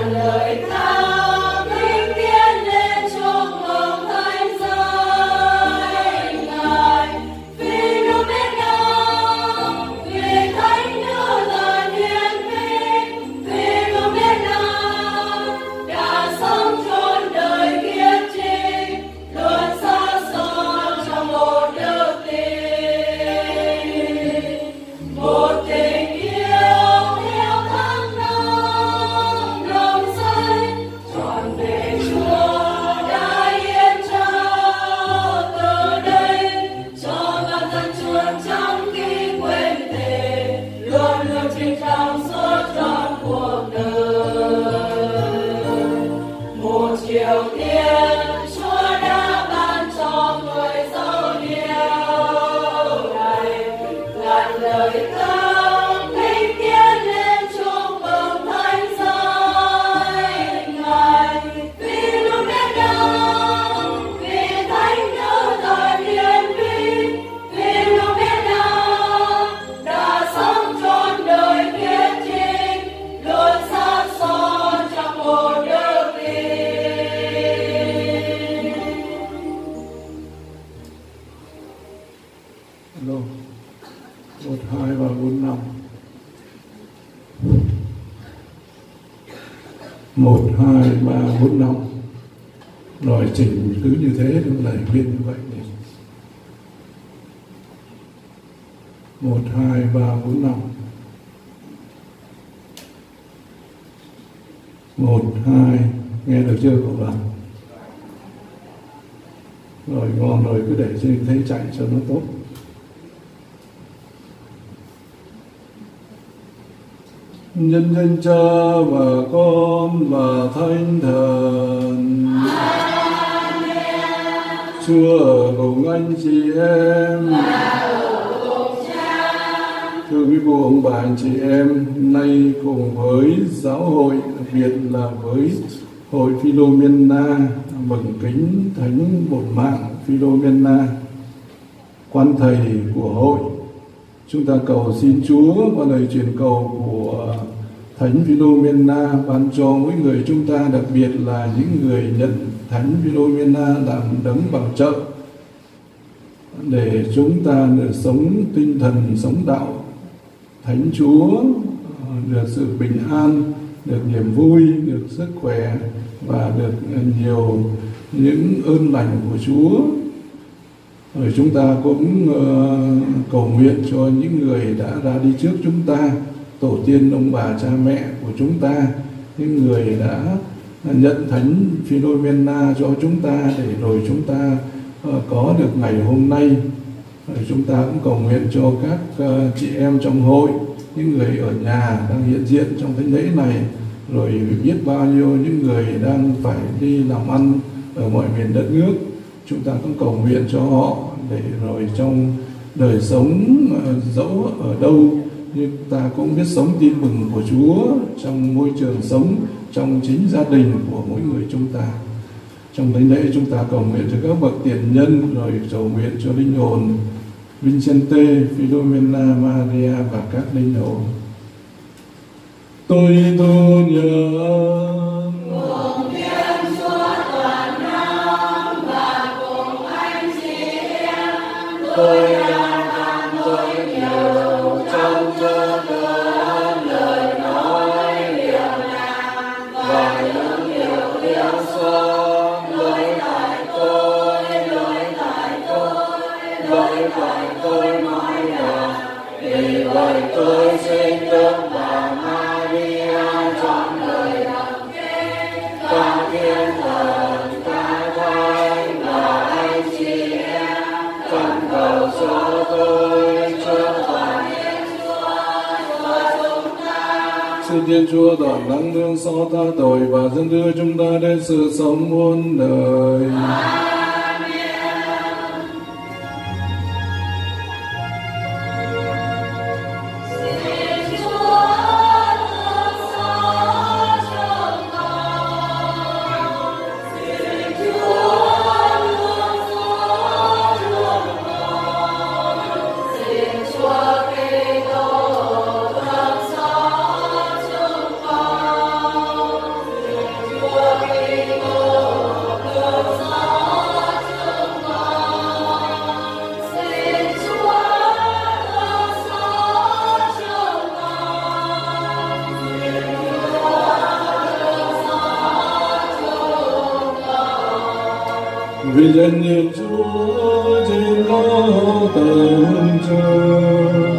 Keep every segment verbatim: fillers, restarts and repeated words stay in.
một, hai, ba, bốn, năm. Rồi chỉnh cứ như thế, lời khuyên như vậy. Một, hai, ba, bốn, năm. Một, hai, nghe được chưa cậu bạn? Rồi ngon rồi, cứ để như thế chạy cho nó tốt. Nhân danh Cha và Con và Thánh Thần. Amen. Chúa ở cùng anh chị em. Thưa quý cô ông bà anh chị em, nay cùng với giáo hội, đặc biệt là với hội Philomena bẩm kính Thánh Bổn Mạng Philomena, quan thầy của hội, chúng ta cầu xin Chúa qua lời truyền cầu của Thánh Philomena ban cho mỗi người chúng ta, đặc biệt là những người nhận Thánh Philomena làm đấng bảo trợ, để chúng ta được sống tinh thần, sống đạo Thánh Chúa, được sự bình an, được niềm vui, được sức khỏe và được nhiều những ơn lành của Chúa. Rồi chúng ta cũng uh, cầu nguyện cho những người đã ra đi trước chúng ta, tổ tiên ông bà cha mẹ của chúng ta, những người đã nhận Thánh Philomena cho chúng ta để rồi chúng ta uh, có được ngày hôm nay. Rồi chúng ta cũng cầu nguyện cho các uh, chị em trong hội, những người ở nhà đang hiện diện trong thánh lễ này, rồi biết bao nhiêu những người đang phải đi làm ăn ở mọi miền đất nước. Chúng ta cũng cầu nguyện cho họ để rồi trong đời sống dẫu ở đâu nhưng ta cũng biết sống tin mừng của Chúa trong môi trường sống, trong chính gia đình của mỗi người chúng ta. Trong thánh lễ chúng ta cầu nguyện cho các bậc tiền nhân, rồi cầu nguyện cho linh hồn Vincente, Philomena, Maria và các linh hồn. Tôi tôn nhớ tôi đang tham tôi nhiều trong cho đỡ lời nói điều làm và những điều yêu xót lỗi tại tôi, lỗi tại tôi, lỗi tại tôi nói là vì vậy tôi xin đức bà Maria chọn lời đọc kinh ca thiên thần ca thánh và anh chị em cần cầu cho tôi cho toàn Thiên Chúa cho chúng ta. Xin Thiên Chúa toàn năng thương xót tha tội và dẫn đưa chúng ta đến sự sống muôn đời. vì danh Thiên Chúa trên đó tận trời.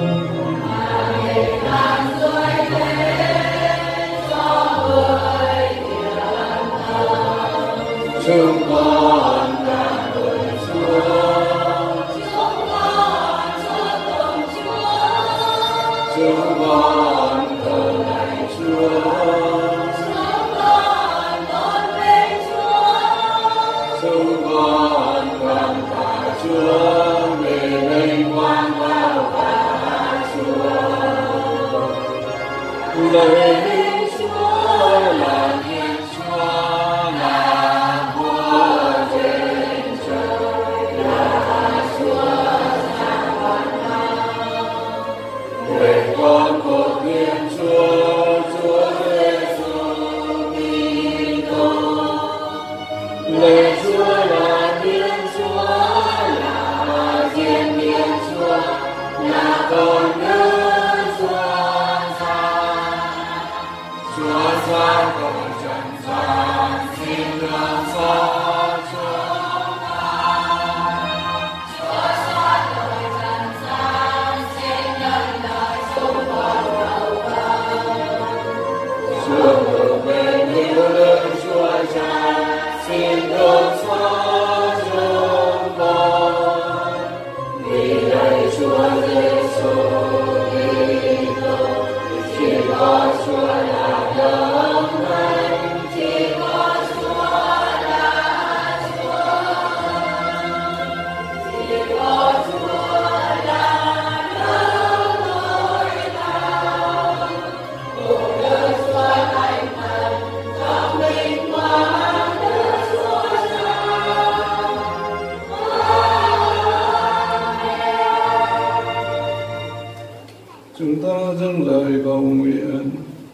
Chúng con cảm ơn Chúa, chúng con chúc tụng Chúa, chúng con thờ lạy Chúa, chúng con tôn vinh Chúa, chúng con cảm tạ Chúa về vinh quang cao cả Chúa. Lạy Chúa là Thiên Chúa, là Vua trên trời, là Chúa sáng vạn năng. Lạy con của Thiên Chúa, Chúa Giêsu Kitô. Lạy Chúa là Thiên Chúa, là Thiên Thiên Chúa, là Con Đức Chúa Cha. Chúa Cha của trần gian xin thương xót chúng ta. Chúa Cha của trần gian xin nhận lời chúng con cầu khẩn. Chúa của bên hữu đức Chúa Cha xin thương xót chúng con. Vì lạy Chúa Giêsu Kitô, chỉ có Chúa là đấng thánh, chỉ có Chúa là Chúa, chỉ có Chúa là đấng tối cao. Cùng Đức Chúa Thánh Thần, trong vinh quang Đức Chúa Cha. Chúng ta dâng lời cầu nguyện.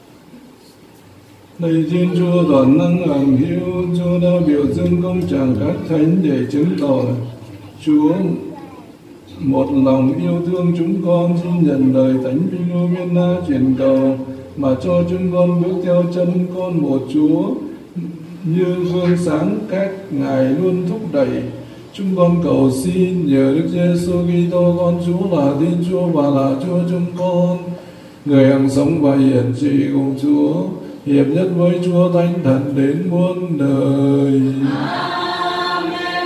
Lạy Thiên Chúa toàn năng hằng hữu, Chúa đã biểu dương công trạng các thánh để chứng tỏ Chúa một lòng yêu thương chúng con. Xin nhận lời Thánh Philomena truyền cầu mà cho chúng con bước theo chân con một Chúa như gương sáng các ngài luôn thúc đẩy. Chúng con cầu xin nhờ Đức Giêsu Kitô con Chúa là Thiên Chúa và là Chúa chúng con, người hằng sống và hiển trị cùng Chúa, hiệp nhất với Chúa Thánh Thần đến muôn đời. Amen.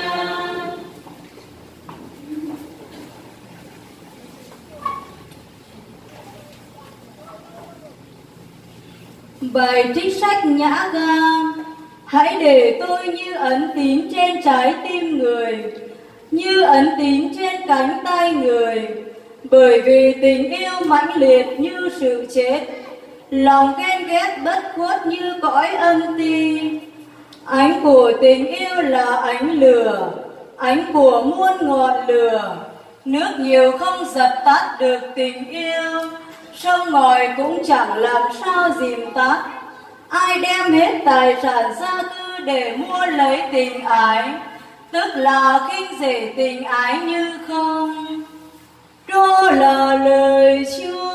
Bài trích sách Nhã Ga. Hãy để tôi như ấn tín trên trái tim người, như ấn tín trên cánh tay người, bởi vì tình yêu mãnh liệt như sự chết, lòng ghen ghét bất khuất như cõi âm ti. Ánh của tình yêu là ánh lửa, ánh của muôn ngọn lửa. Nước nhiều không dập tắt được tình yêu, sông ngòi cũng chẳng làm sao dìm tắt. Ai đem hết tài sản gia cư để mua lấy tình ái, tức là khinh rể tình ái như không. Đó là lời Chúa.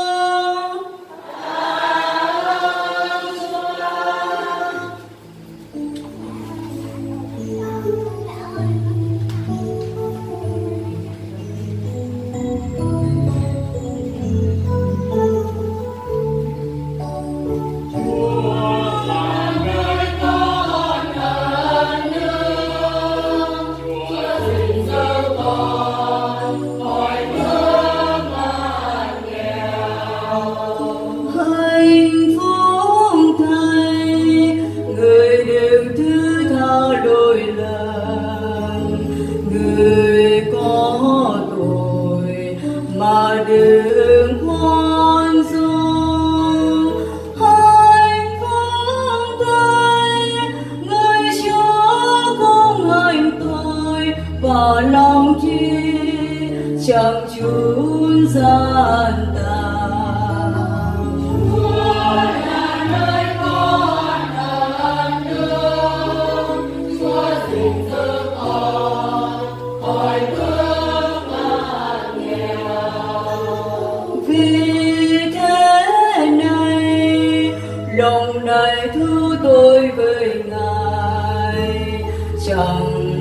Chẳng chốn gian tàn. Chúa là nơi con ơn nước, Chúa gìn giữ con khỏi bước ngàn nghèo. Vì thế này lòng này thu tôi với Ngài, chẳng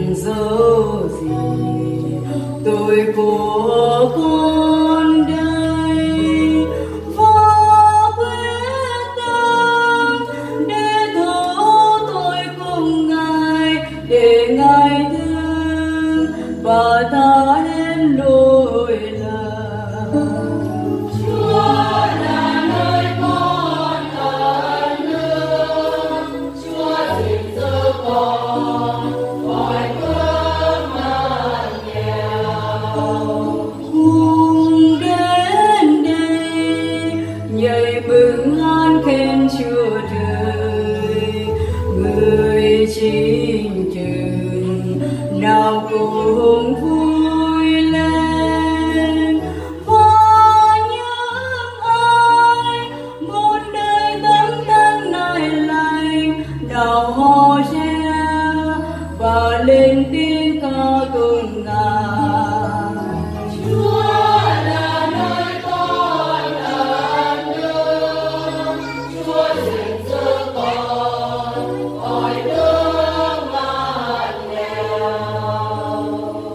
dấu gì tôi của con đây, và quyết tâm để thấu tôi cùng Ngài, để Ngài thương và ta đến đôi lời. Chúa là nơi con cần nương, Chúa gìn giữ con khỏi cơn màn nghèo. Cùng đến đây nhảy mừng an khen Chúa trời, người chính chừng nào cùng vui lên. Và những ai một đời tấm thân nài lành, nào hò reo và lên tiếng ca tụng Ngài. Chúa là nơi con cần nương, Chúa gìn giữ con khỏi cơn màn nghèo.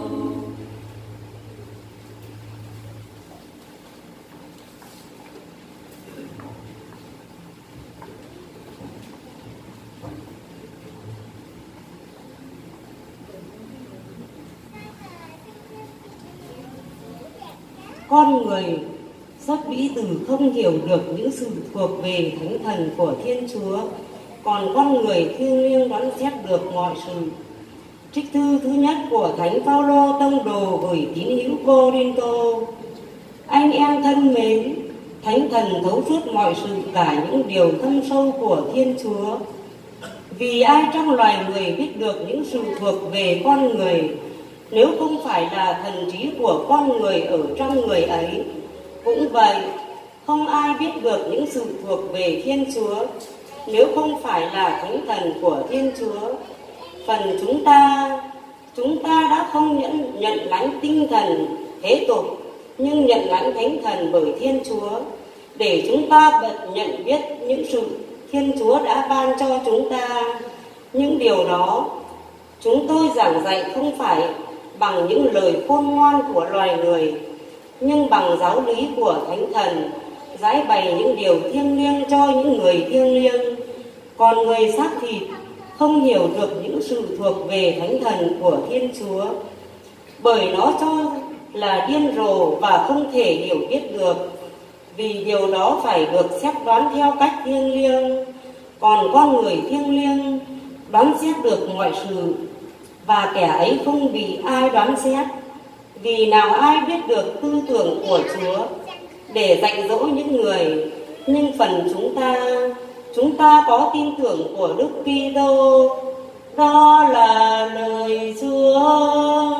Con người sắp bị từ không hiểu được những sự thuộc về thánh thần của Thiên Chúa, còn con người thiêng liêng đoán xét được mọi sự. Trích thư thứ nhất của Thánh Phaolô tông đồ gửi tín hữu Cô-rinh-tô. Anh em thân mến, thánh thần thấu suốt mọi sự, cả những điều thâm sâu của Thiên Chúa. Vì ai trong loài người biết được những sự thuộc về con người, nếu không phải là thần trí của con người ở trong người ấy? Cũng vậy, không ai biết được những sự thuộc về Thiên Chúa, nếu không phải là thánh thần của Thiên Chúa. Phần chúng ta, chúng ta đã không nhận, nhận lãnh tinh thần thế tục, nhưng nhận lãnh thánh thần bởi Thiên Chúa, để chúng ta bật nhận biết những sự Thiên Chúa đã ban cho chúng ta. Những điều đó chúng tôi giảng dạy không phải bằng những lời khôn ngoan của loài người, nhưng bằng giáo lý của thánh thần, giải bày những điều thiêng liêng cho những người thiêng liêng. Còn người xác thịt không hiểu được những sự thuộc về thánh thần của Thiên Chúa, bởi nó cho là điên rồ và không thể hiểu biết được, vì điều đó phải được xét đoán theo cách thiêng liêng. Còn con người thiêng liêng đoán xét được mọi sự, và kẻ ấy không bị ai đoán xét, vì nào ai biết được tư tưởng của Chúa để dạy dỗ những người. Nhưng phần chúng ta, chúng ta có tin tưởng của Đức Kitô, đó là lời Chúa.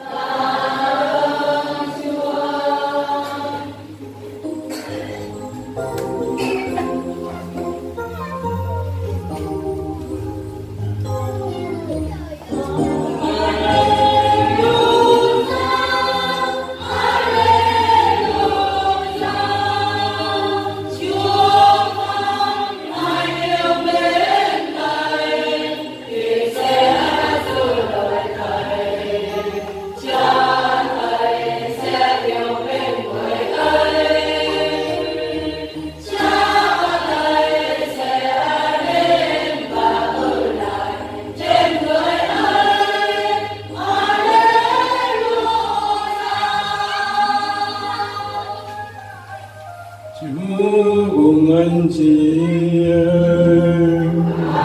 anh chị em.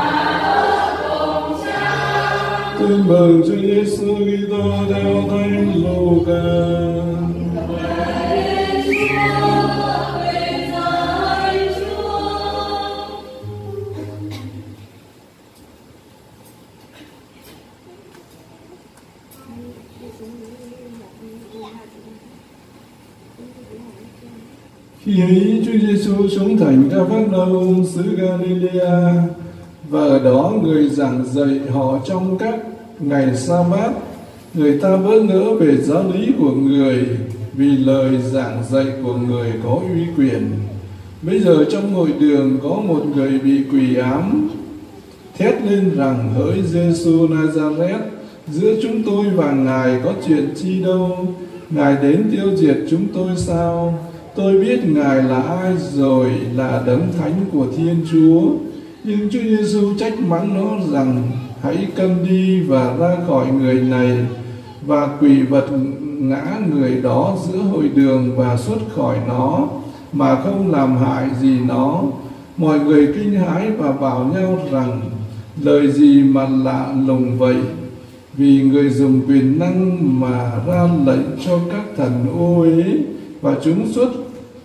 Tin mừng Chúa Giêsu Kitô theo Thánh Luca. Khi ấy Chúa Giêsu xuống thành Ca-phác-na-um xứ Galilea, và ở đó người giảng dạy họ trong các ngày sa-bát. Người ta bỡ ngỡ về giáo lý của người, vì lời giảng dạy của người có uy quyền. Bây giờ trong hội đường có một người bị quỷ ám, thét lên rằng: hỡi Giêsu Nazareth, Giữa chúng tôi và Ngài có chuyện chi đâu? Ngài đến tiêu diệt chúng tôi sao? Tôi biết Ngài là ai rồi, là đấng thánh của Thiên Chúa. Nhưng Chúa Giêsu trách mắng nó rằng: hãy câm đi và ra khỏi người này. Và quỷ vật ngã người đó giữa hội đường và xuất khỏi nó, mà không làm hại gì nó. Mọi người kinh hãi và bảo nhau rằng: lời gì mà lạ lùng vậy? Vì người dùng quyền năng mà ra lệnh cho các thần ô uế, và chúng xuất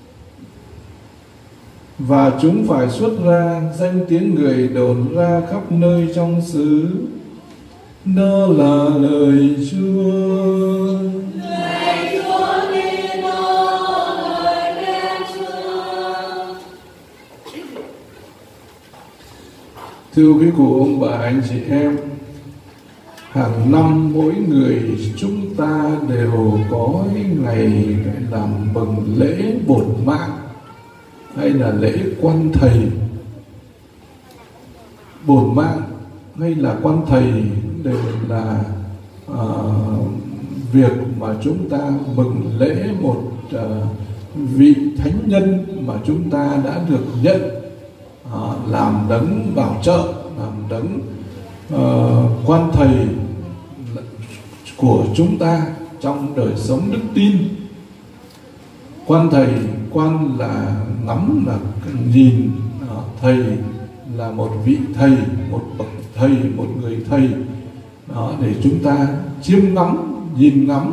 và chúng phải xuất ra, danh tiếng người đồn ra khắp nơi trong xứ. Đó là lời Chúa. Lời Chúa Kitô, lời khen Chúa. Thưa quý cụ ông bà anh chị em, hàng năm mỗi người chúng ta đều có ngày làm mừng lễ bổn mạng hay là lễ quan thầy. Bổn mạng hay là quan thầy đều là uh, việc mà chúng ta mừng lễ một uh, vị thánh nhân mà chúng ta đã được nhận uh, làm đấng bảo trợ, làm đấng uh, quan thầy của chúng ta trong đời sống đức tin. Quan thầy, quan là ngắm, là nhìn, uh, thầy là một vị thầy, một bậc thầy, một người thầy. Đó, để chúng ta chiêm ngắm, nhìn ngắm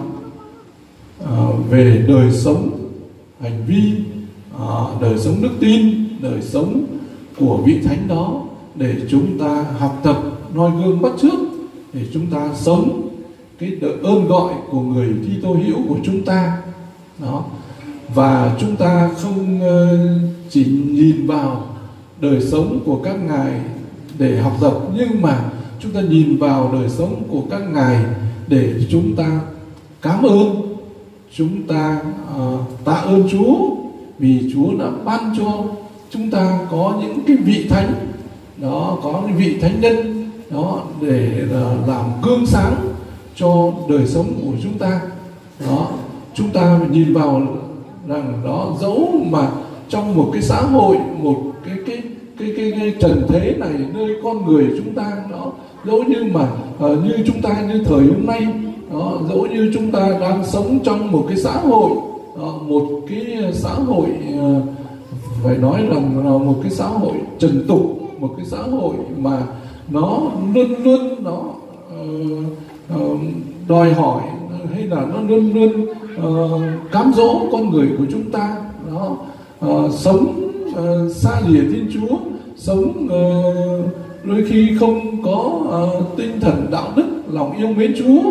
uh, về đời sống, hành vi, uh, đời sống đức tin, đời sống của vị thánh đó, để chúng ta học tập, noi gương bắt chước, để chúng ta sống cái ơn gọi của người Kitô hữu của chúng ta. Đó. Và chúng ta không uh, chỉ nhìn vào đời sống của các ngài để học tập, nhưng mà chúng ta nhìn vào đời sống của các ngài để chúng ta cảm ơn, chúng ta uh, tạ ơn Chúa, vì Chúa đã ban cho chúng ta có những cái vị thánh đó, có những vị thánh nhân đó, để uh, làm gương sáng cho đời sống của chúng ta. Đó, chúng ta nhìn vào rằng đó, dẫu mà trong một cái xã hội, một cái cái cái cái, cái trần thế này, nơi con người chúng ta đó, dẫu như mà uh, như chúng ta như thời hôm nay đó, dẫu như chúng ta đang sống trong một cái xã hội đó, một cái xã hội uh, phải nói rằng là một cái xã hội trần tục, một cái xã hội mà nó luôn luôn nó uh, uh, đòi hỏi hay là nó luôn luôn uh, cám dỗ con người của chúng ta đó, uh, sống uh, xa lìa Thiên Chúa, sống uh, đôi khi không có uh, tinh thần đạo đức, lòng yêu mến Chúa,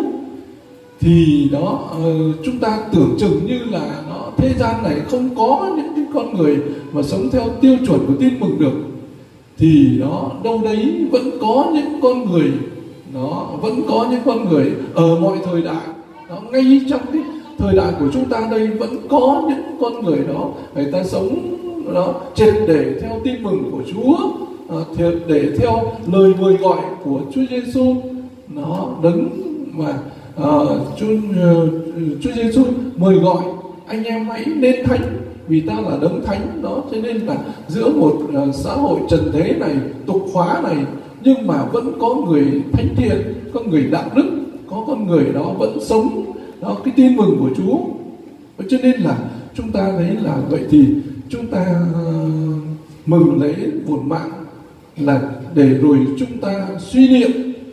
thì đó uh, chúng ta tưởng chừng như là nó thế gian này không có những cái con người mà sống theo tiêu chuẩn của tin mừng được, thì đó đâu đấy vẫn có những con người, nó vẫn có những con người ở mọi thời đại đó, ngay trong cái thời đại của chúng ta đây vẫn có những con người đó, người ta sống đó triệt để theo tin mừng của Chúa, triệt để theo lời mời gọi của Chúa Giêsu, nó đấng mà uh, Chúa uh, Chúa Giêsu mời gọi anh em hãy nên thánh vì ta là đấng thánh đó. Cho nên là giữa một uh, xã hội trần thế này, tục hóa này, nhưng mà vẫn có người thánh thiện, có người đạo đức, có con người đó vẫn sống đó cái tin mừng của Chúa. Cho nên là chúng ta thấy là vậy thì chúng ta uh, mừng lấy bổn mạng là để rồi chúng ta suy niệm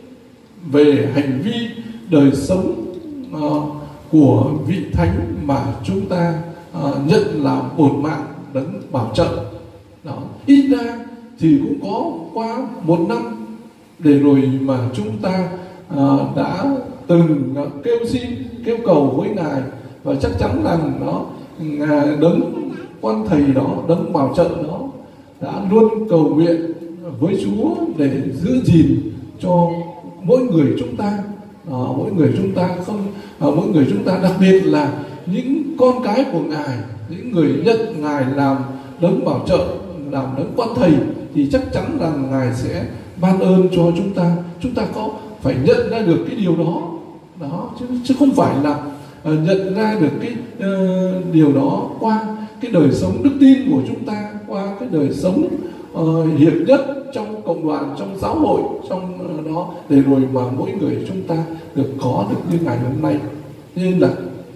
về hành vi đời sống uh, của vị thánh mà chúng ta uh, nhận là bổn mạng đấng bảo trợ đó. Ít ra thì cũng có qua một năm để rồi mà chúng ta uh, đã từng uh, kêu xin, kêu cầu với Ngài, và chắc chắn rằng đó Ngài đấng quan thầy đó, đấng bảo trợ đó đã luôn cầu nguyện với Chúa để giữ gìn cho mỗi người chúng ta, à, mỗi người chúng ta không, à, mỗi người chúng ta, đặc biệt là những con cái của Ngài, những người nhận Ngài làm đấng bảo trợ, làm đấng quan thầy, thì chắc chắn rằng Ngài sẽ ban ơn cho chúng ta. Chúng ta có phải nhận ra được cái điều đó, đó chứ, chứ không phải là uh, nhận ra được cái uh, điều đó qua cái đời sống đức tin của chúng ta, qua cái đời sống uh, hiệp nhất trong cộng đoàn, trong giáo hội, trong uh, đó để rồi mà mỗi người chúng ta được có được như ngày hôm nay. Nên là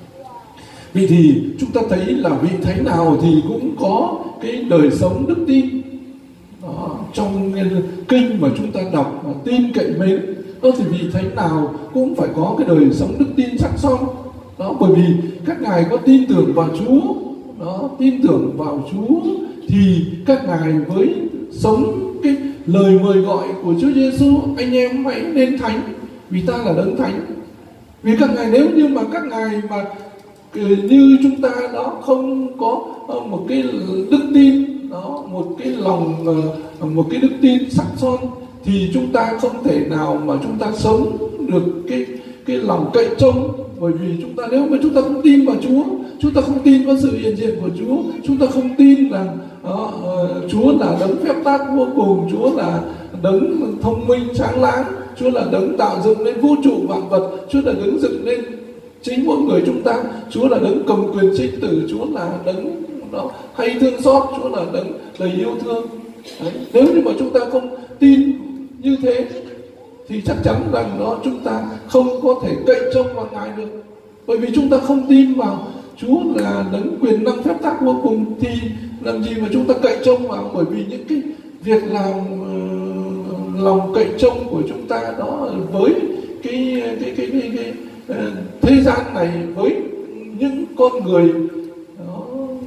vì thì chúng ta thấy là vị thánh nào thì cũng có cái đời sống đức tin. Đó, trong kinh mà chúng ta đọc và tin cậy mến, đó thì vị thánh nào cũng phải có cái đời sống đức tin sắc son. Đó, bởi vì các ngài có tin tưởng vào Chúa, đó, tin tưởng vào Chúa thì các ngài với sống cái lời mời gọi của Chúa Giêsu, anh em hãy nên thánh vì ta là đấng thánh. Vì các ngài nếu như mà các ngài mà như chúng ta đó không có một cái đức tin đó, một cái lòng, một cái đức tin sắc son thì chúng ta không thể nào mà chúng ta sống được cái cái lòng cậy trông. Bởi vì chúng ta nếu mà chúng ta không tin vào Chúa, chúng ta không tin vào sự hiện diện của Chúa, chúng ta không tin rằng đó, uh, Chúa là đấng phép tác vô cùng, Chúa là đấng thông minh sáng láng, Chúa là đấng tạo dựng nên vũ trụ vạn vật, Chúa là đấng dựng nên chính mỗi người chúng ta, Chúa là đấng cầm quyền sinh tử, Chúa là đấng đó hay thương xót, Chúa là đấng đầy yêu thương. Đấy. Nếu như mà chúng ta không tin như thế thì chắc chắn rằng đó chúng ta không có thể cậy trông vào Ngài được. Bởi vì chúng ta không tin vào Chúa là đấng quyền năng phép tác vô cùng thì làm gì mà chúng ta cậy trông vào. Bởi vì những cái việc làm uh, lòng cậy trông của chúng ta đó với cái cái cái cái, cái, cái uh, thế gian này, với những con người đó,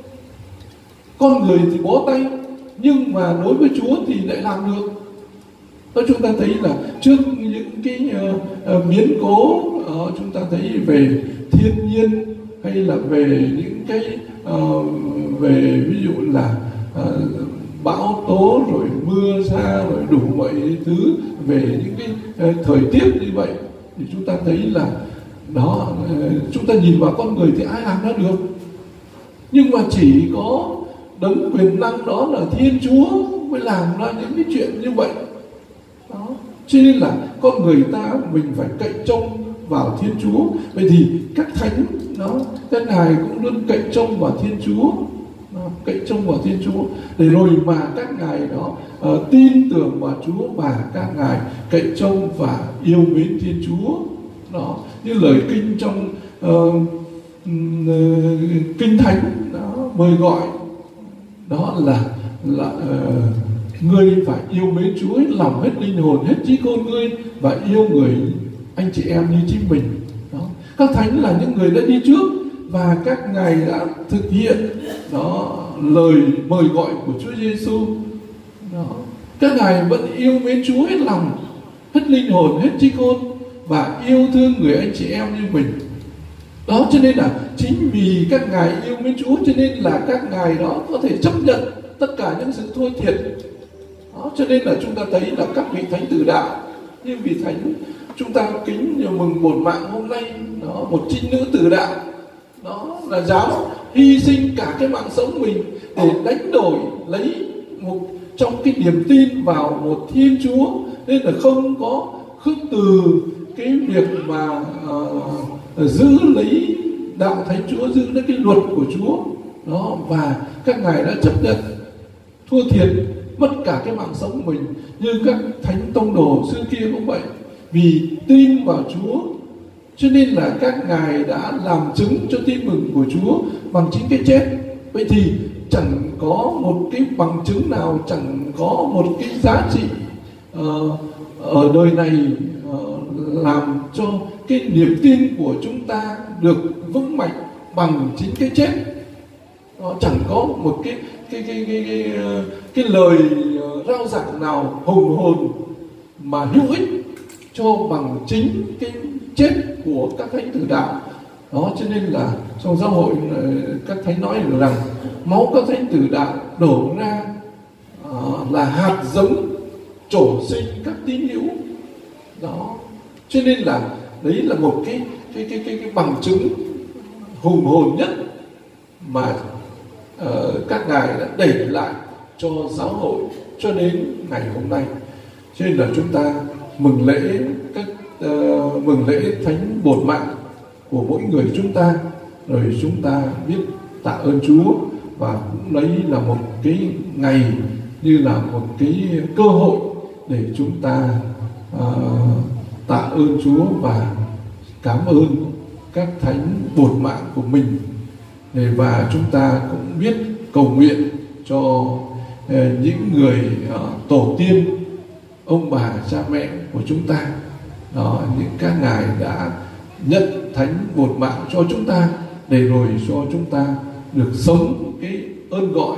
con người thì bó tay, nhưng mà đối với Chúa thì lại làm được. Đó, chúng ta thấy là trước những cái uh, uh, biến cố uh, chúng ta thấy về thiên nhiên hay là về những cái uh, về ví dụ là uh, bão tố rồi mưa sa rồi đủ mọi thứ về những cái uh, thời tiết như vậy thì chúng ta thấy là đó uh, chúng ta nhìn vào con người thì ai làm ra được, nhưng mà chỉ có đấng quyền năng đó là Thiên Chúa mới làm ra những cái chuyện như vậy. Đó. Cho nên là con người ta mình phải cậy trông vào Thiên Chúa. Vậy thì các thánh đó, các ngài cũng luôn cậy trông vào Thiên Chúa, đó, cậy trông vào Thiên Chúa để rồi mà các ngài đó uh, tin tưởng vào Chúa và các ngài cậy trông và yêu mến Thiên Chúa. Đó, như lời kinh trong uh, uh, kinh thánh đó mời gọi đó là là uh, ngươi phải yêu mến Chúa hết lòng, hết linh hồn, hết trí khôn ngươi và yêu người anh chị em như chính mình. Đó. Các thánh là những người đã đi trước và các ngài đã thực hiện đó lời mời gọi của Chúa Giêsu. Đó. Các ngài vẫn yêu mến Chúa hết lòng, hết linh hồn, hết trí khôn và yêu thương người anh chị em như mình. Đó, cho nên là chính vì các ngài yêu mến Chúa cho nên là các ngài đó có thể chấp nhận tất cả những sự thua thiệt. Đó, cho nên là chúng ta thấy là các vị thánh tử đạo như vị thánh chúng ta kính mừng bổn mạng hôm nay đó, một trinh nữ tử đạo đó là dám hy sinh cả cái mạng sống mình để đánh đổi lấy một trong cái niềm tin vào một Thiên Chúa, nên là không có khước từ cái việc mà uh, giữ lấy đạo Thánh Chúa, giữ lấy cái luật của Chúa đó, và các ngài đã chấp nhận thua thiệt mất cả cái mạng sống của mình. Như các thánh tông đồ xưa kia cũng vậy, vì tin vào Chúa cho nên là các ngài đã làm chứng cho tin mừng của Chúa bằng chính cái chết. Vậy thì chẳng có một cái bằng chứng nào, chẳng có một cái giá trị uh, ở đời này uh, làm cho cái niềm tin của chúng ta được vững mạnh bằng chính cái chết. Nó chẳng có một cái cái cái cái cái, cái, cái lời rao giảng nào hùng hồn mà hữu ích cho bằng chính cái chết của các thánh tử đạo. Đó, cho nên là trong giáo hội các thánh nói rằng máu các thánh tử đạo đổ ra uh, là hạt giống trổ sinh các tín hữu. Đó, cho nên là đấy là một cái cái cái cái, cái bằng chứng hùng hồn nhất mà uh, các ngài đã để lại cho giáo hội cho đến ngày hôm nay. Cho nên là chúng ta mừng lễ các uh, mừng lễ thánh bột mạng của mỗi người chúng ta, rồi chúng ta biết tạ ơn Chúa, và cũng lấy là một cái ngày như là một cái cơ hội để chúng ta uh, tạ ơn Chúa và cảm ơn các thánh bột mạng của mình. Và chúng ta cũng biết cầu nguyện cho uh, những người uh, tổ tiên, ông bà, cha mẹ của chúng ta. Đó, những các ngài đã nhận thánh bột mạng cho chúng ta, để rồi cho chúng ta được sống cái ơn gọi,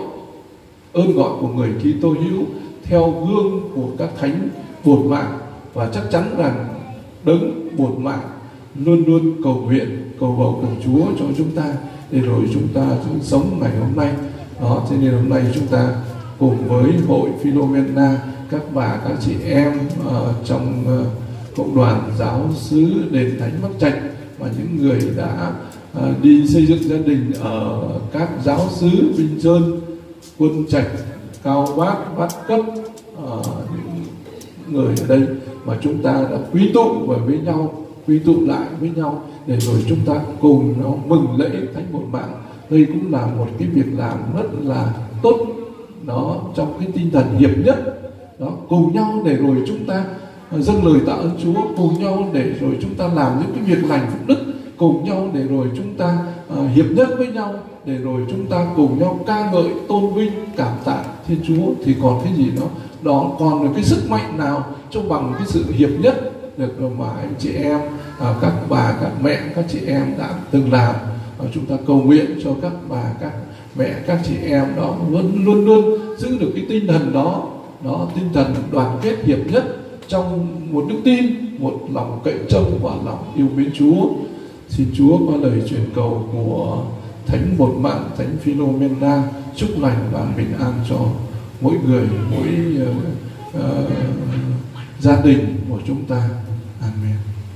ơn gọi của người Kitô hữu theo gương của các thánh bột mạng. Và chắc chắn rằng đấng bột mạng luôn luôn cầu nguyện, cầu bầu cùng Chúa cho chúng ta, để rồi chúng ta sống ngày hôm nay. Đó, cho nên hôm nay chúng ta cùng với hội Philomena, các bà, các chị em uh, trong uh, cộng đoàn giáo xứ đền Thánh Bắc Trạch, và những người đã uh, đi xây dựng gia đình ở các giáo xứ Vinh Sơn, Quân Trạch, Cao Bát, Bát Cấp, uh, những người ở đây mà chúng ta đã quý tụ với, với nhau, quy tụ lại với nhau, để rồi chúng ta cùng nó mừng lễ thánh bột mạng. Đây cũng là một cái việc làm rất là tốt đó, trong cái tinh thần hiệp nhất đó, cùng nhau để rồi chúng ta dâng lời tạ ơn Chúa, cùng nhau để rồi chúng ta làm những cái việc lành phúc đức, cùng nhau để rồi chúng ta uh, hiệp nhất với nhau, để rồi chúng ta cùng nhau ca ngợi, tôn vinh, cảm tạ Thiên Chúa. Thì còn cái gì đó đó còn được cái sức mạnh nào trong bằng cái sự hiệp nhất được mà anh chị em, uh, các bà, các mẹ, các chị em đã từng làm. Uh, chúng ta cầu nguyện cho các bà, các mẹ, các chị em đó luôn luôn luôn giữ được cái tinh thần đó, đó tinh thần đoàn kết hiệp nhất trong một đức tin, một lòng cậy trông và lòng yêu mến Chúa. Xin Chúa qua lời truyền cầu của thánh bột mạng, thánh Philomena chúc lành và bình an cho mỗi người, mỗi uh, uh, gia đình của chúng ta. Amen.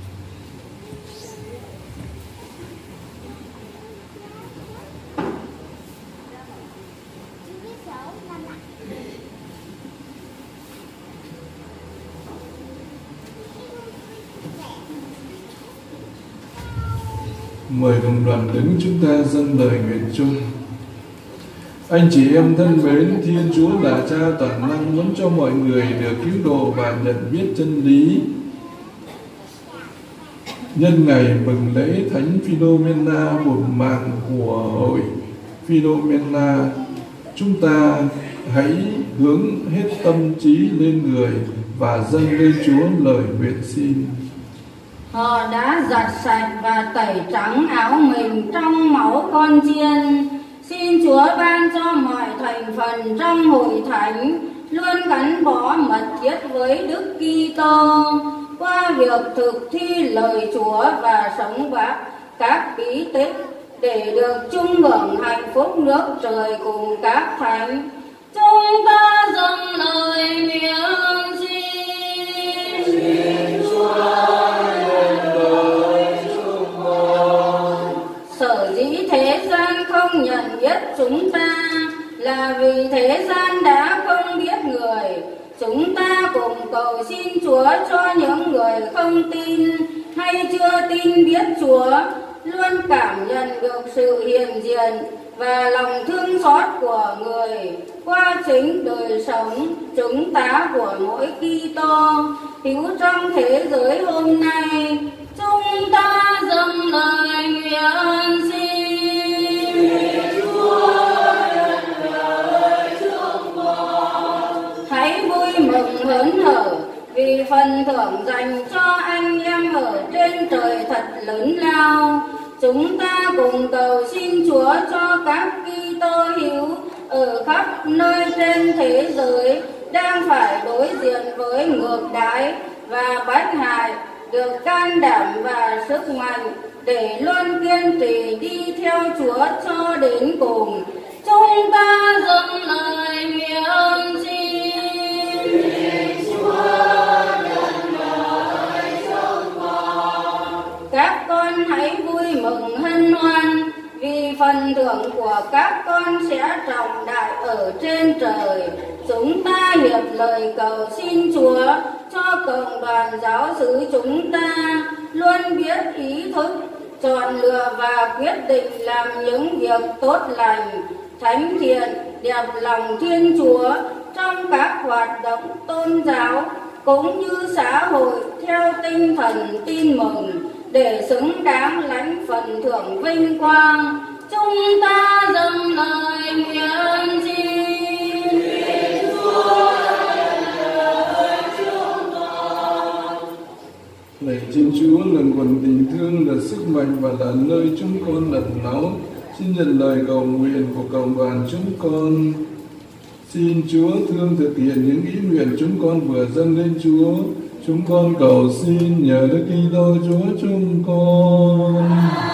Mời đồng đoàn đứng chúng ta dâng lời nguyện chung. Anh chị em thân mến, Thiên Chúa là Cha toàn năng muốn cho mọi người được cứu độ và nhận biết chân lý. Nhân ngày mừng lễ thánh Philomena bột mạng của hội Philomena, chúng ta hãy hướng hết tâm trí lên người và dâng lên Chúa lời nguyện xin. Họ đã giặt sạch và tẩy trắng áo mình trong máu con chiên. Xin Chúa ban cho mọi thành phần trong hội thánh luôn gắn bó mật thiết với Đức Kitô qua việc thực thi lời Chúa và sống vác các bí tích để được chung hưởng hạnh phúc nước trời cùng các thánh. Chúng ta dâng lời nguyện xin. Xin Chúa sở dĩ thế gian không nhận biết chúng ta là vì thế gian đã không biết người. Chúng ta cùng cầu xin Chúa cho những người không tin hay chưa tin biết Chúa luôn cảm nhận được sự hiện diện và lòng thương xót của người qua chính đời sống chứng tá của mỗi Kitô hữu trong thế giới hôm nay. Chúng ta dâng lời nguyện xin. Chúa nhận lời chúc con. Hãy vui mừng hớn hở vì phần thưởng dành cho anh em ở trên trời thật lớn lao. Chúng ta cùng cầu xin Chúa cho các Kitô hữu ở khắp nơi trên thế giới đang phải đối diện với ngược đãi và bách hại được can đảm và sức mạnh để luôn kiên trì đi theo Chúa cho đến cùng. Chúng ta dâng lời nguyện xin. Chúa nhận lời chúc con. Các con hãy vui mừng hân hoan vì phần thưởng của các con sẽ trọng đại ở trên trời. Chúng ta hiệp lời cầu xin Chúa cho cộng cộng đoàn giáo xứ chúng ta luôn biết ý thức, chọn lựa và quyết định làm những việc tốt lành, thánh thiện, đẹp lòng Thiên Chúa trong các hoạt động tôn giáo cũng như xã hội theo tinh thần tin mừng để xứng đáng lãnh phần thưởng vinh quang. Chúng ta dâng lời nguyện xin. Lạy Thiên Chúa là nguồn tình thương, là sức mạnh và là nơi chúng con lẩn náu. Xin nhận lời cầu nguyện của cộng đoàn chúng con. Xin Chúa thương thực hiện những ý nguyện chúng con vừa dâng lên Chúa. Chúng con cầu xin nhờ Đức Kitô Chúa chúng con.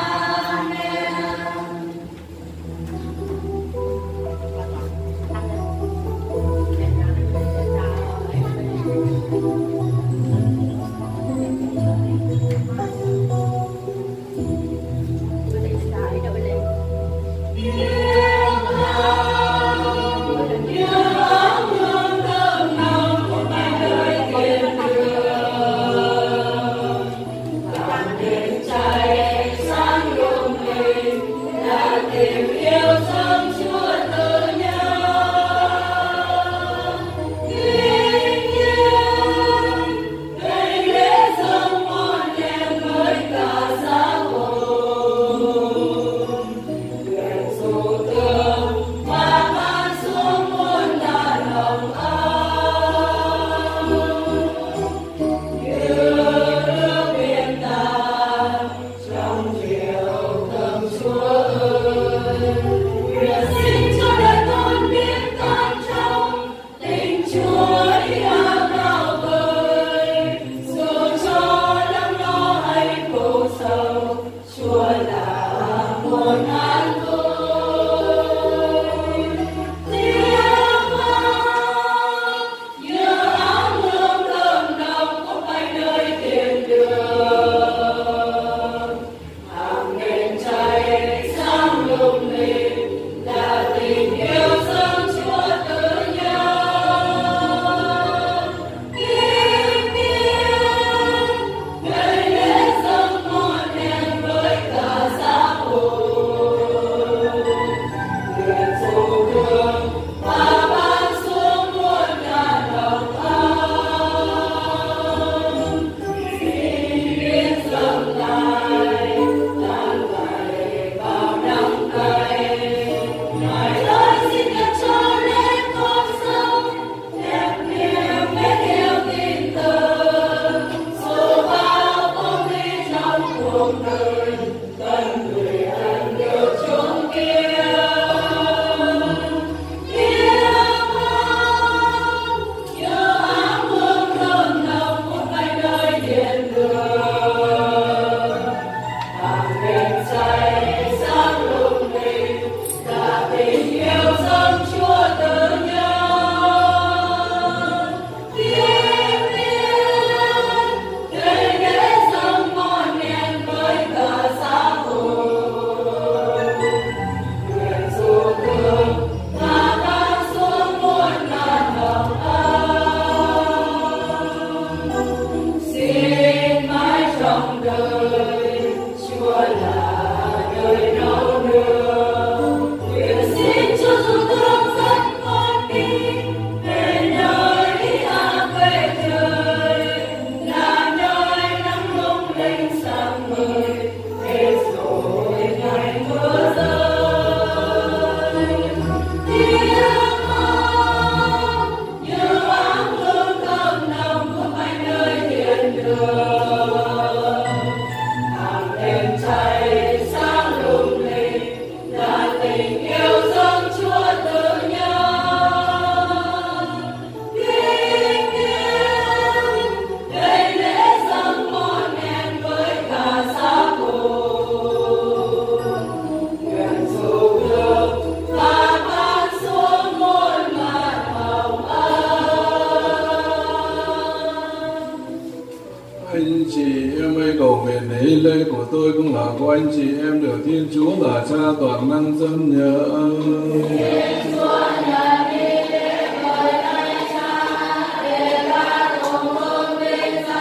Anh chị em ơi, cầu nguyện để lễ của tôi cũng là của anh chị em, được Thiên Chúa là Cha toàn năng dân nhớ. Hãy subscribe cho kênh Ghiền Mì Gõ để không bỏ lỡ những video hấp dẫn.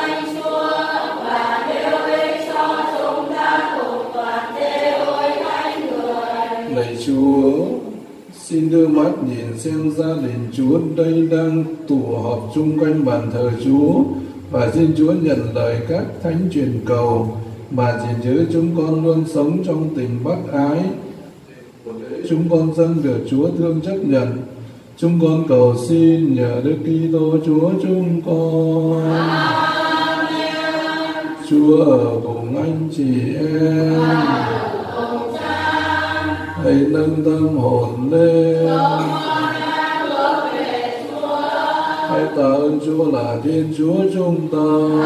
Xin đưa mắt nhìn xem gia đình Chúa đây đang tụ họp chung quanh bàn thờ Chúa, và xin Chúa nhận lời các thánh truyền cầu, mà gìn giữ chúng con luôn sống trong tình bác ái. Chúng con dâng được Chúa thương chấp nhận. Chúng con cầu xin nhờ Đức Kitô Chúa chúng con. Amen. Chúa ở cùng anh chị em. Hãy nâng tâm hồn lên. Hãy tạ ơn Chúa là Thiên Chúa chúng ta.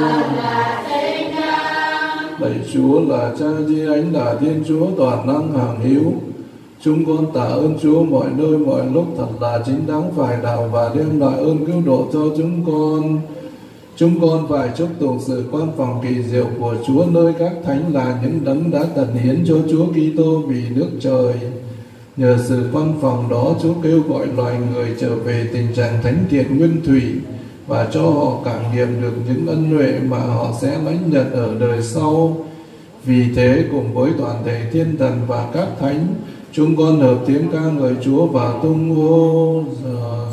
Lạy Chúa là Cha Chi Thánh, là Thiên Chúa toàn năng hằng hữu. Chúng con tạ ơn Chúa mọi nơi mọi lúc, thật là chính đáng phải đạo và đem lại ơn cứu độ cho chúng con. Chúng con phải chúc tụng sự quan phòng kỳ diệu của Chúa nơi các thánh, là những đấng đã tận hiến cho Chúa Kitô vì nước trời. Nhờ sự quan phòng đó, Chúa kêu gọi loài người trở về tình trạng thánh thiện nguyên thủy, và cho họ cảm nghiệm được những ân huệ mà họ sẽ lãnh nhận ở đời sau. Vì thế, cùng với toàn thể thiên thần và các thánh, chúng con hợp tiếng ca ngợi Chúa và tung hô rằng: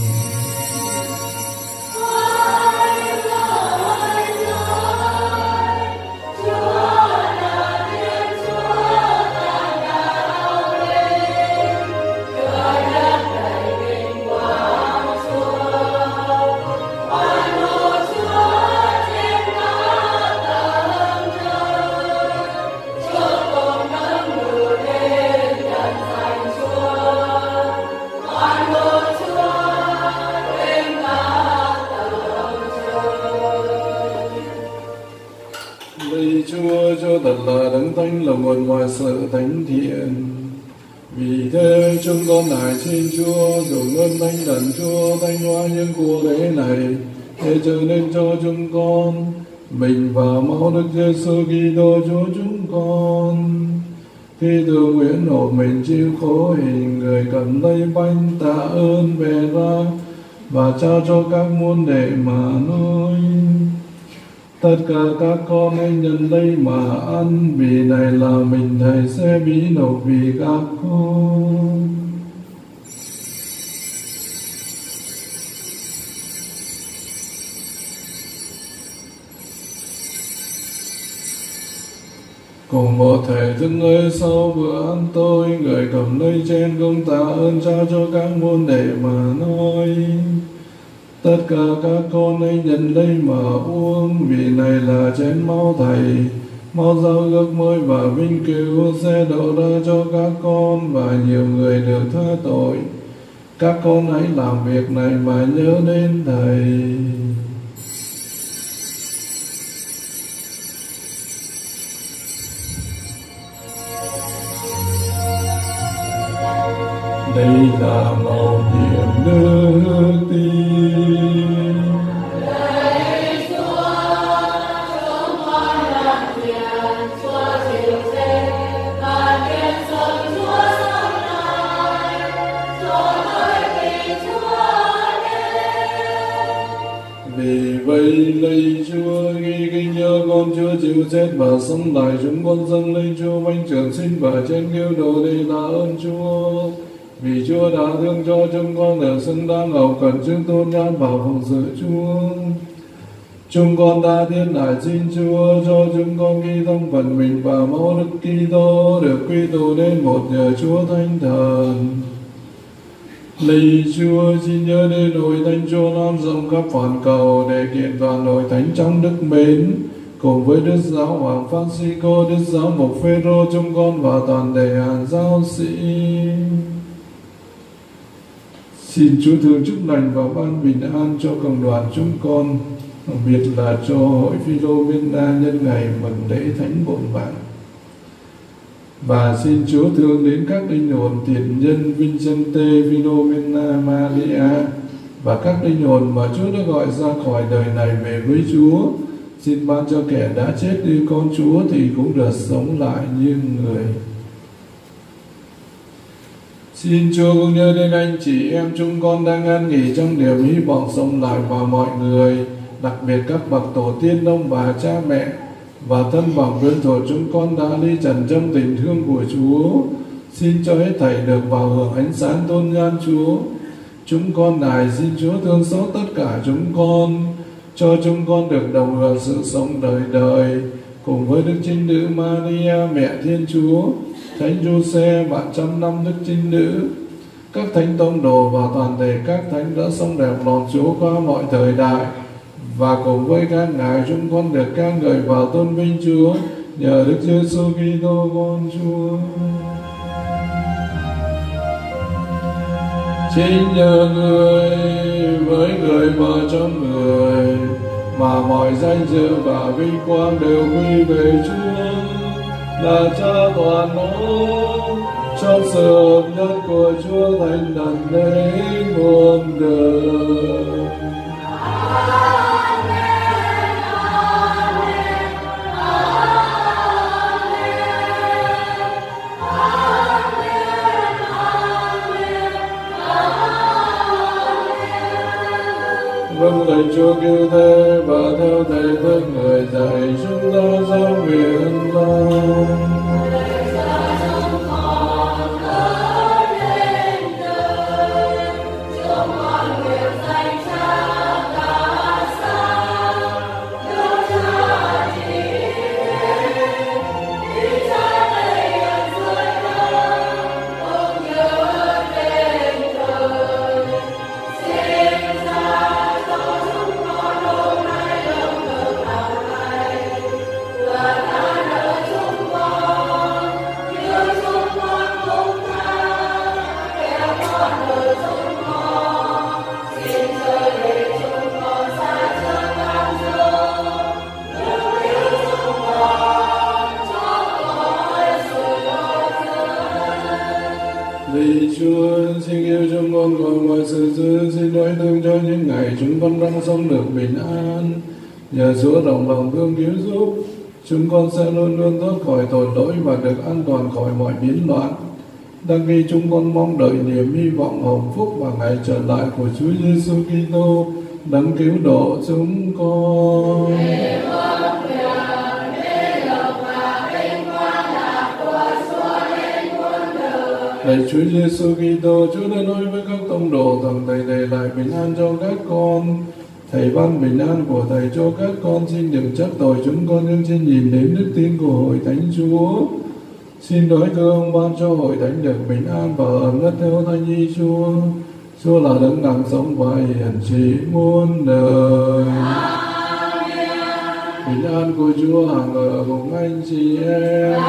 thật là đấng thánh, là nguồn mọi sự thánh thiện. Vì thế chúng con lại xin Chúa dùng ơn thánh thần Chúa thanh hóa những của lễ này, để trở nên cho chúng con mình và máu Đức Giêsu Kitô Chúa chúng con. Khi tự nguyện nộp mình chịu khổ hình người, cầm lấy bánh tạ ơn về ra và trao cho các môn đệ mà nói: tất cả các con hãy nhận lấy mà ăn, vì này là mình Thầy sẽ bị nộp vì các con. Cùng một thể thức ấy, sau bữa ăn tôi, người cầm lấy chén cung tạ ơn trao cho các môn đệ mà nói: tất cả các con hãy nhận lấy mà uống, vì này là chén máu Thầy, máu giao ước mới và vinh cửu sẽ đổ ra cho các con và nhiều người được tha tội. Các con hãy làm việc này mà nhớ đến Thầy. Đây là mầu nhiệm đức tin. Lạy Chúa, chúng con làm thiện Chúa chịu chết và thiên sống Chúa sống lại, cho tới khi Chúa đến. Vì vậy lạy Chúa, ghi kinh nhớ con Chúa chịu chết và sống lại, chúng con dâng lên Chúa bánh trường sinh và chén cứu độ để tạ ơn Chúa. Vì Chúa đã thương cho chúng con được xứng đáng hầu cần chúng tôn nhãn vào phụng sự Chúa. Chúng con đã thiết lại xin Chúa cho chúng con ghi thông phần mình và máu Đức Kitô được quy tụ đến một nhờ Chúa Thánh Thần. Lạy Chúa, xin nhớ đến hội thánh Chúa lan rộng khắp toàn cầu, để kiện toàn hội thánh trong đức mến, cùng với Đức Giáo Hoàng Francisco, Đức Giáo Mục Phêrô chúng con và toàn thể hàng giáo sĩ. Xin Chúa thương chúc lành và ban bình an cho cộng đoàn chúng con, đặc biệt là cho hội Philomena nhân ngày mừng lễ Thánh Bổn Mạng. Và xin Chúa thương đến các linh hồn thiện nhân Vincente, Philomena, Maria và các linh hồn mà Chúa đã gọi ra khỏi đời này về với Chúa. Xin ban cho kẻ đã chết đi con Chúa thì cũng được sống lại như người. Xin Chúa cũng nhớ đến anh chị em chúng con đang an nghỉ trong niềm hy vọng sống lại, và mọi người, đặc biệt các bậc tổ tiên ông bà cha mẹ và thân bằng quyến thuộc chúng con đã ly trần trong tình thương của Chúa. Xin cho hết thảy được vào hưởng ánh sáng tôn nhan Chúa. Chúng con nài xin Chúa thương xót tất cả chúng con, cho chúng con được đồng hưởng sự sống đời đời, cùng với Đức Trinh Nữ Maria, Mẹ Thiên Chúa, Thánh Giuse, bạn trăm năm Đức Trinh Nữ, các thánh tông đồ và toàn thể các thánh đã sống đẹp lòng Chúa qua mọi thời đại, và cùng với các ngài chúng con được ca ngợi và tôn vinh Chúa nhờ Đức Giêsu Kitô con Chúa. Chính nhờ người, với người và trong người, mà mọi danh dự và vinh quang đều quy về Chúa, là Cha toàn能, trong sự hợp nhất của Chúa Thánh Thần đến muôn đời. Vâng lệnh Chúa cứu thế, và theo thầy thức người dạy chúng ta giáo nguyện lòng. Xin yêu chúng con khỏi mọi sự dữ, xin đối thương cho những ngày chúng con đang sống được bình an. Nhờ Chúa rộng lòng thương cứu giúp, chúng con sẽ luôn luôn thoát khỏi tội lỗi và được an toàn khỏi mọi biến loạn. Đang khi chúng con mong đợi niềm hy vọng hồng phúc và ngày trở lại của Chúa Giêsu Kitô, đấng cứu độ chúng con. Lạy Chúa Giêsu Kitô, Chúa đã nói với các tông đồ rằng Thầy để lại bình an cho các con. Thầy ban bình an của Thầy cho các con, xin đừng trách tội chúng con, nhưng xin nhìn đến đức tin của Hội Thánh Chúa. Xin đối thương ban cho Hội Thánh được bình an và ấm nhất theo Thánh ý Chúa. Chúa là đấng đang sống và hiển trị muôn đời. Bình an của Chúa hằng ở cùng anh chị em.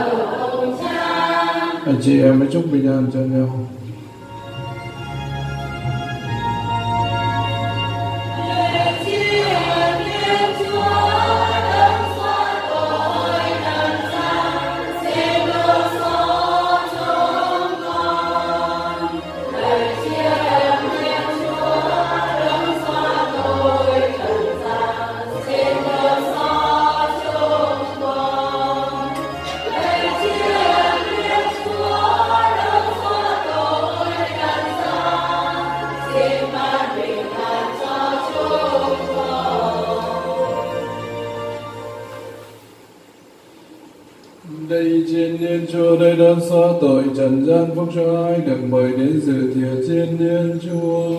Anh chị em hãy chúc bình an cho nhau. Đây trên niên Chúa, đây đã xóa tội trần gian, phúc cho ai được mời đến dự tiệc trên niên Chúa.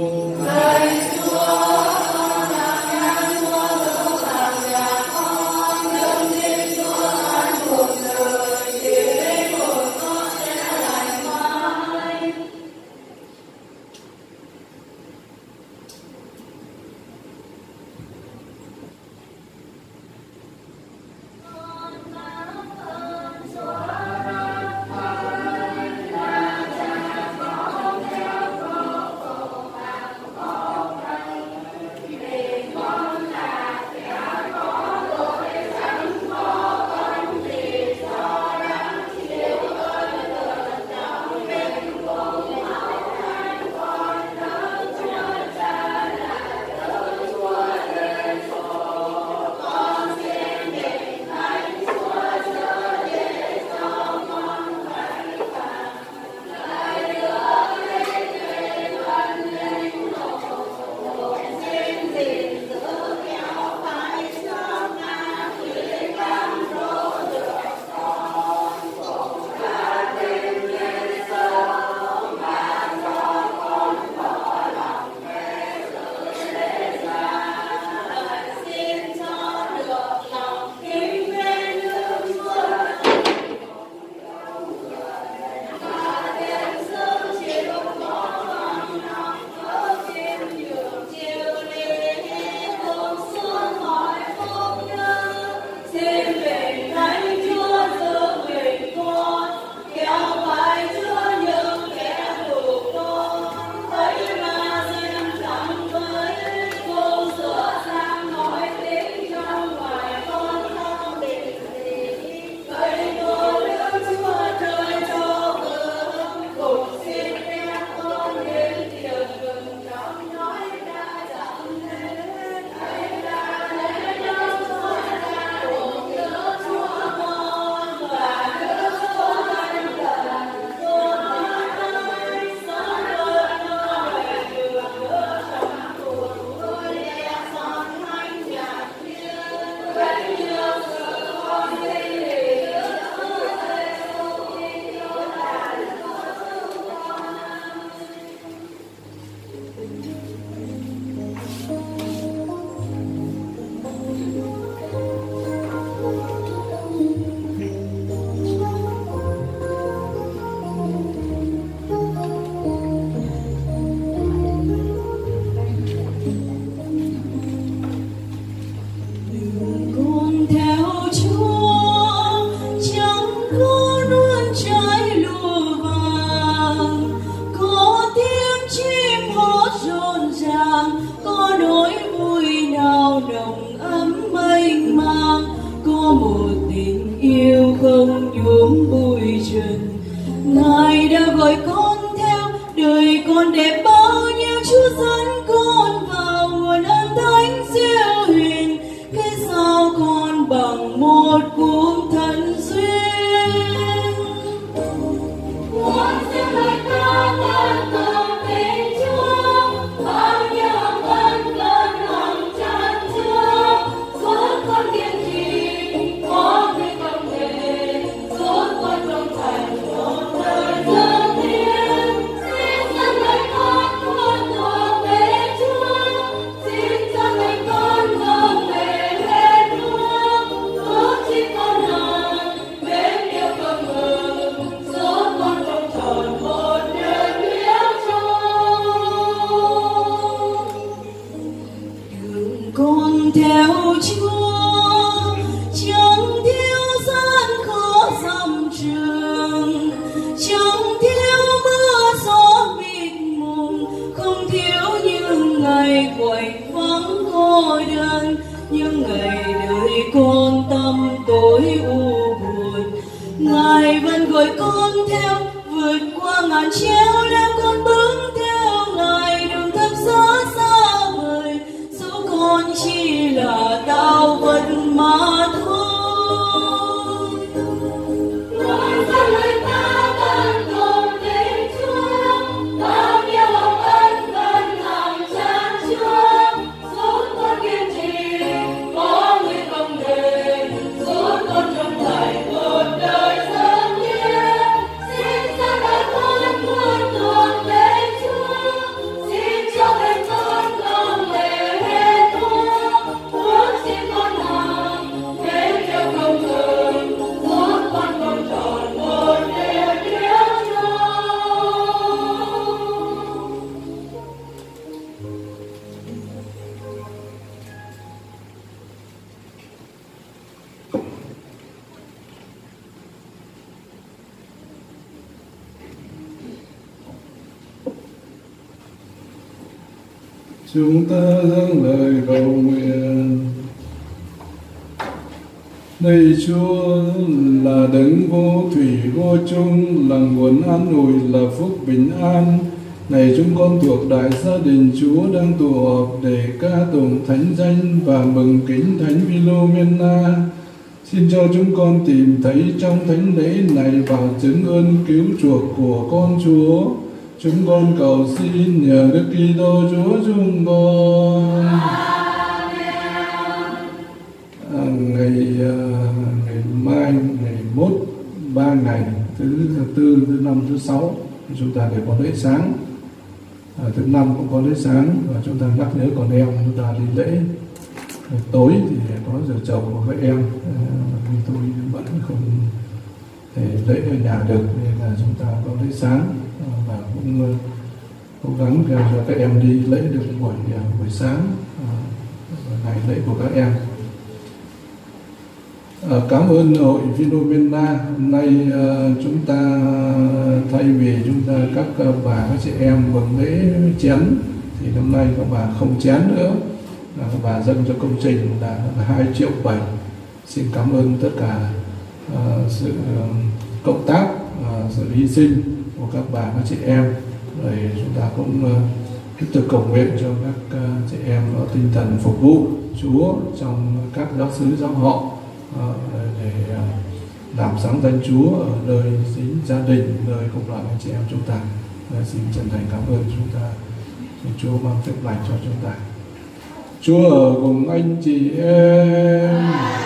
còn đẹp bao nhiêu Chúa dẫn con vào nguồn ơn thánh siêu huyền. Thế sao con bằng một cụm thần duyên? Muốn xin lời ca con cùng tình Chúa, bao nhiêu ân cần lòng tràn chứa, giúp con kiên trì có người công nghệ, giúp con trong thành một đời dương thiên. Xin dâng lời con luôn thuộc về Chúa, xin cho lời con không hề hết nước, ước chi con hằng mến yêu không ngừng, giúp con trong trọn một niềm yêu chung. Đường con theo Chúa chẳng thiếu gian khó dặm trường, chẳng thiếu mưa gió mịt mùng, không thiếu những ngày quạnh vắng cô đơn, những ngày đời con tâm tối u buồn. Ngài vẫn gọi con theo vượt qua ngàn treo đem con bước theo Ngài, đường thấp giá xa vời dẫu con chỉ là tạo vật mà thôi. Nói ra lời ta cần cùng tình Chúa, bao nhiêu hồng ân cần lòng tràn chứa, giúp con kiên trì có người không đền, giúp con trong thành một đời dân hiến. Xin cho đời con luôn thuộc về Chúa, xin cho đời con không hề hết thuốc, ước xin con hằng mến yêu không ngừng, giúp con không trọn một niềm yêu chung. Chúng ta dâng lời cầu nguyện. Này Chúa là đấng vô thủy vô chung, là nguồn an ủi, là phúc bình an. Này chúng con thuộc đại gia đình Chúa đang tụ họp để ca tụng thánh danh và mừng kính Thánh Philomena. Xin cho chúng con tìm thấy trong thánh lễ này và chứng ơn cứu chuộc của con Chúa. Chúng con cầu xin nhờ Đức Kitô Chúa chúng con. À, ngày à, ngày mai ngày mốt ba ngày thứ tư, thứ năm, thứ sáu chúng ta đều có lễ sáng. À, thứ năm cũng có lễ sáng và chúng ta nhắc nhớ con em chúng ta đi lễ. À, tối thì có giờ chầu của các em, à, vì tôi vẫn không thể lễ ở nhà được nên là chúng ta có lễ sáng, à, và cũng uh, cố gắng cho các em đi lễ được buổi uh, buổi sáng, uh, ngày lễ của các em. À, cảm ơn hội Philomena. Hôm nay uh, chúng ta thay vì chúng ta các uh, bà các chị em mừng lễ chén thì hôm nay các bà không chén nữa, à, các bà dâng cho công trình là hai triệu bảy. Xin cảm ơn tất cả uh, sự uh, cộng tác, uh, sự hy sinh của các bà các chị em. Rồi chúng ta cũng uh, tiếp tục cầu nguyện cho các uh, chị em có tinh thần phục vụ Chúa trong các giáo xứ giáo họ, uh, để uh, làm sáng danh Chúa ở nơi chính gia đình, nơi cộng đoàn anh chị em chúng ta. Uh, xin chân thành cảm ơn chúng ta. Xin Chúa mang phép lành cho chúng ta. Chúa ở cùng anh chị em.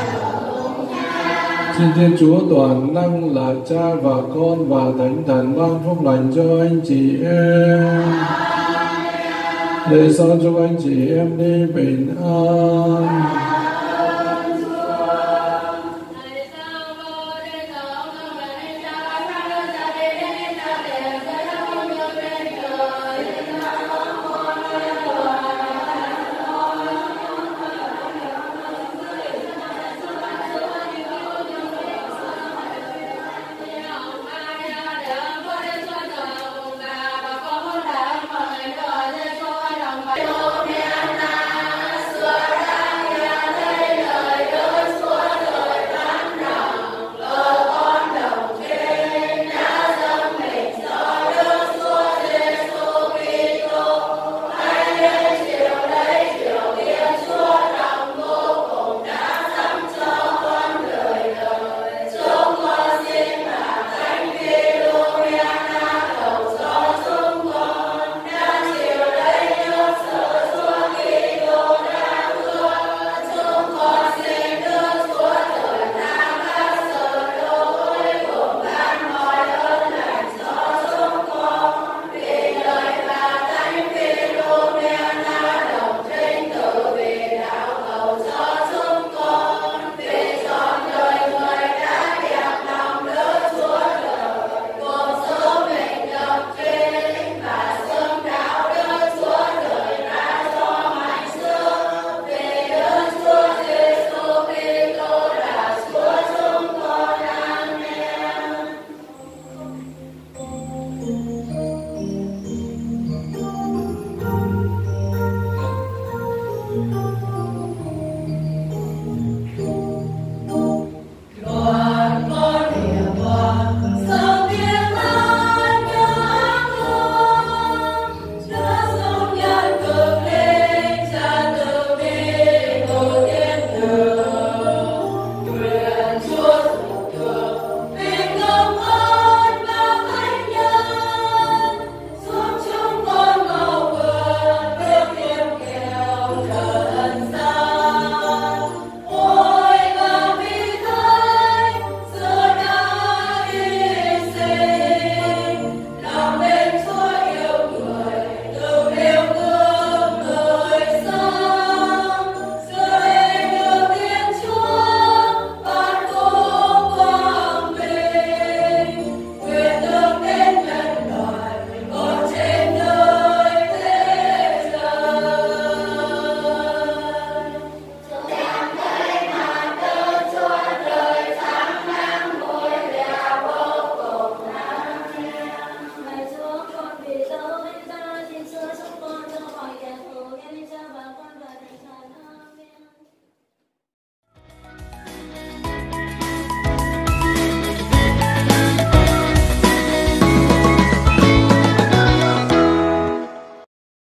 Xin Thiên Chúa toàn năng là Cha và Con và Thánh Thần ban phúc lành cho anh chị em. Để sao cho anh chị em đi bình an.